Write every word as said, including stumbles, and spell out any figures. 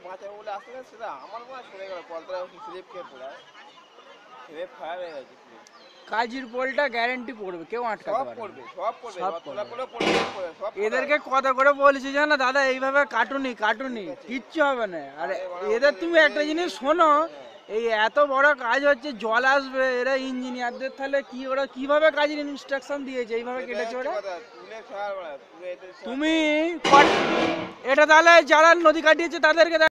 বাঁচাবো বলে আসতে গেছে সেটা আমার মনে হয় সরে গেল কলটা স্লিপ খেয়ে পড়ে স্লিপ খারাপ হয়ে গেছে কাজীর পোলটা গ্যারান্টি পড়বে, কেউ আটকাতে সব পারবে পড়বে না। সব পড়বে সব তোলা পড়বে। করে পড়বে পড়বে সব এদেরকে কত করে বলেছি জানো দাদা, এইভাবে কাটুনি কাটুনি কিচ্ছু হবে না। আর এদের তুমি একটা জিনিস শোনো, এই এত বড় কাজ হচ্ছে, জল আসবে, এরা ইঞ্জিনিয়ারদের তাহলে কি ওরা কিভাবে কাজের ইনস্ট্রাকশন দিয়েছে এইভাবে কেটেছে ওরা? তুলে ছাড় তুলে তুমি কট- এটা তাহলে যারা নদী কাটিয়েছে তাদেরকে